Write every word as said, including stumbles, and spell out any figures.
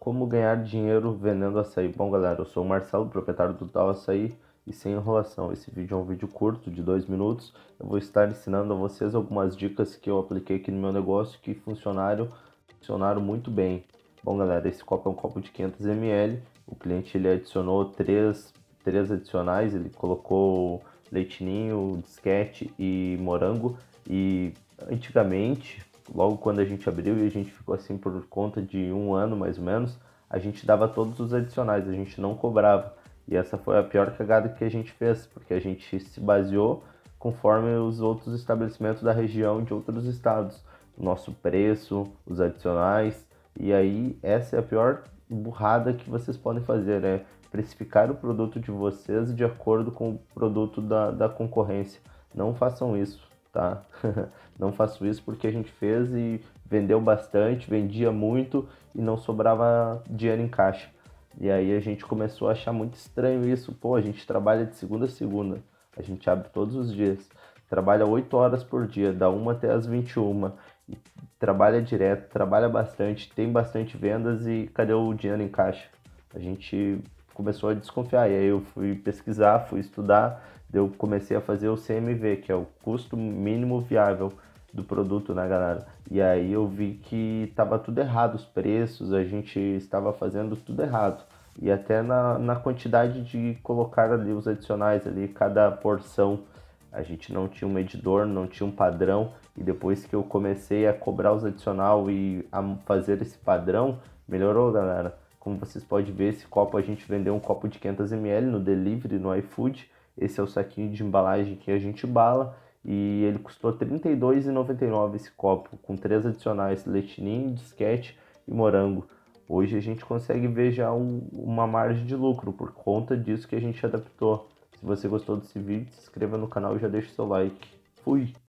Como ganhar dinheiro vendendo açaí? Bom, galera, eu sou o Marcelo, proprietário do Tal Açaí, e sem enrolação, esse vídeo é um vídeo curto de dois minutos. Eu vou estar ensinando a vocês algumas dicas que eu apliquei aqui no meu negócio que funcionaram, funcionaram muito bem. Bom, galera, esse copo é um copo de quinhentos mililitros. O cliente ele adicionou três, três adicionais, ele colocou leitinho, disquete e morango. E antigamente, logo quando a gente abriu e a gente ficou assim por conta de um ano mais ou menos, a gente dava todos os adicionais, a gente não cobrava. E essa foi a pior cagada que a gente fez, porque a gente se baseou conforme os outros estabelecimentos da região de outros estados, o nosso preço, os adicionais. E aí essa é a pior burrada que vocês podem fazer, é precificar o produto de vocês de acordo com o produto da, da concorrência. Não façam isso, tá? Não faço isso porque a gente fez e vendeu bastante, vendia muito e não sobrava dinheiro em caixa. E aí a gente começou a achar muito estranho isso. Pô, a gente trabalha de segunda a segunda, a gente abre todos os dias, trabalha oito horas por dia, da uma até as vinte e uma, e trabalha direto, trabalha bastante, tem bastante vendas e cadê o dinheiro em caixa? A gente começou a desconfiar, e aí eu fui pesquisar, fui estudar, eu comecei a fazer o C M V, que é o custo mínimo viável do produto, né, galera? E aí eu vi que estava tudo errado, os preços, a gente estava fazendo tudo errado. E até na, na quantidade de colocar ali os adicionais ali, cada porção, a gente não tinha um medidor, não tinha um padrão. E depois que eu comecei a cobrar os adicional e a fazer esse padrão, melhorou, galera. Como vocês podem ver, esse copo a gente vendeu um copo de quinhentos mililitros no delivery, no iFood. Esse é o saquinho de embalagem que a gente bala. E ele custou trinta e dois reais e noventa e nove centavos esse copo, com três adicionais, leitinho, disquete e morango. Hoje a gente consegue ver já um, uma margem de lucro por conta disso que a gente adaptou. Se você gostou desse vídeo, se inscreva no canal e já deixa o seu like. Fui!